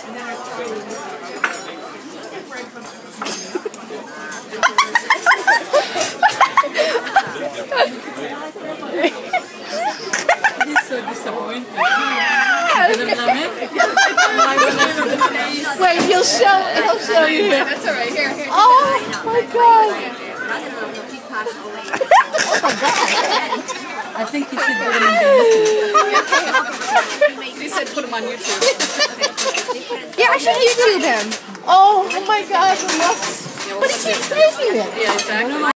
He's so disappointed. Wait, he'll show you here. That's alright. Here. Oh my god. I think you should put him in YouTube. He said put him on YouTube. Yeah, I should YouTube him. Oh my god, but he keeps taking it. Yeah, exactly.